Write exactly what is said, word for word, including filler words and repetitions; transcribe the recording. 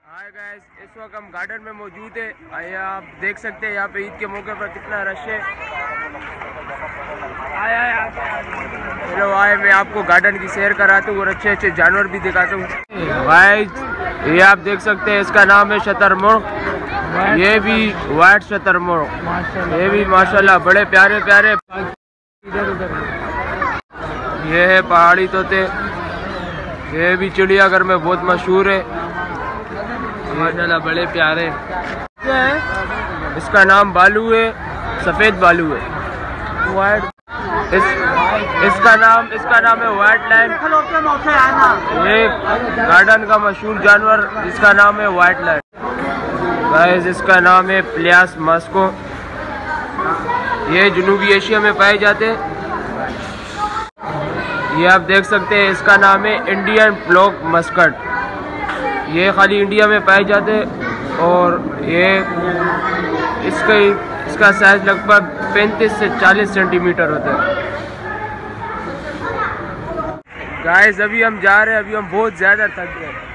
Hi guys, इस वक्त हम गार्डन में मौजूद है। आइए आप देख सकते हैं यहाँ पे ईद के मौके पर कितना रश है। चलो आए मैं आपको गार्डन की सैर कराता हूँ और अच्छे अच्छे जानवर भी दिखाता हूँ। भाई ये आप देख सकते हैं, इसका नाम है शतरमुर्ग। ये भी वाइट शतरमुर्ग, ये भी माशाल्लाह बड़े प्यारे प्यारे। ये है पहाड़ी तोते, ये भी चिड़ियाघर में बहुत मशहूर है माशाल्लाह, बड़े प्यारे। इसका नाम बालू है, सफ़ेद बालू है। वाइट इस, इसका नाम इसका नाम है वाइट लाइन। ये गार्डन का मशहूर जानवर जिसका नाम है वाइट लाइन। गाइस इसका नाम है प्लियास मास्को। ये जनूबी एशिया में पाए जाते हैं। ये आप देख सकते हैं, इसका नाम है इंडियन ब्लॉक मस्कट। ये खाली इंडिया में पाए जाते हैं और ये इसका इसका साइज लगभग पैंतीस से चालीस सेंटीमीटर होता है। गाइस अभी हम जा रहे हैं, अभी हम बहुत ज़्यादा थक गए।